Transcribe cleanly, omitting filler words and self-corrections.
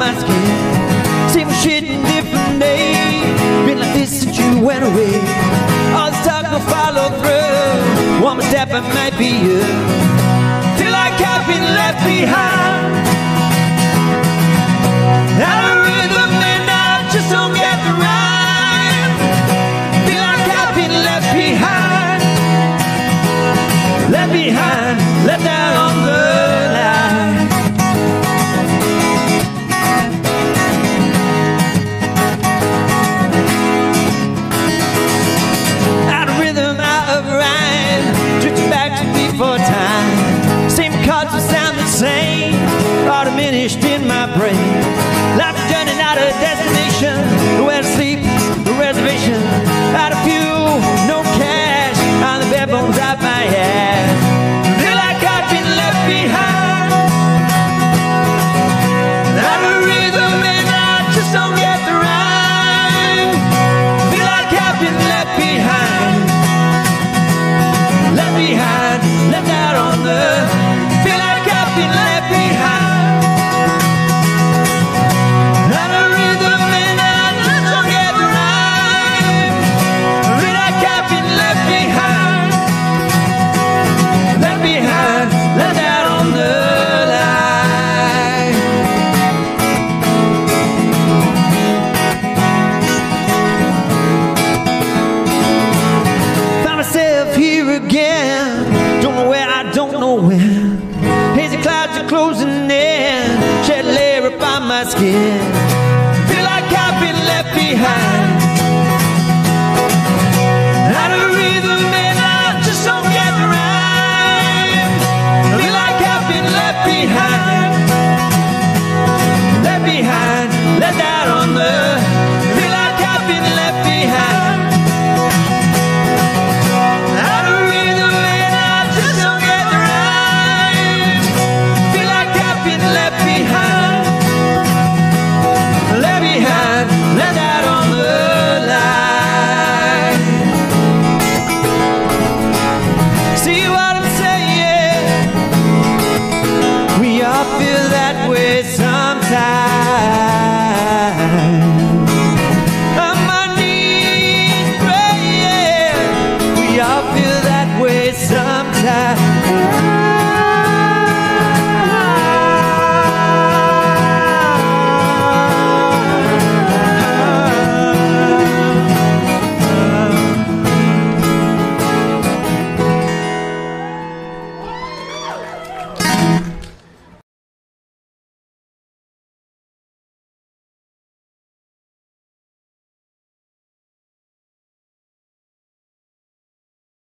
my skin. Same shit in different days. Been like this since you went away. All this talk will follow through. One more step I might be you. Feel like I've been left behind. Out of rhythm and I just don't get the rhyme. Feel like I've been left behind. Left behind, left out on the line. Out of rhythm, out of rhyme, drifting back to before time. Same chords will sound the same, all diminished in my brain. Life turning out a destination, nowhere to sleep, no reservation. Out of fuel, no cash, on the bare bones of my ass. Feel like I've been left behind. Out of rhythm and I just don't get the rhyme. Feel like I've been left behind. Left behind, left out on the. Feel like I've been left behind. Left out on the line. Found myself here again. Don't know where, I don't know when. Hazy clouds are closing in. Shed a layer upon my skin. Feel like I've been left behind. Out of rhythm and I just don't get the rhyme. Feel like I've been left behind. Left behind, left out on the. Feel like I've been left behind. Out of rhythm and I just don't get the rhyme. Feel like I've been left behind. Left behind, left out on the line. See what I'm saying? We all feel that way sometimes.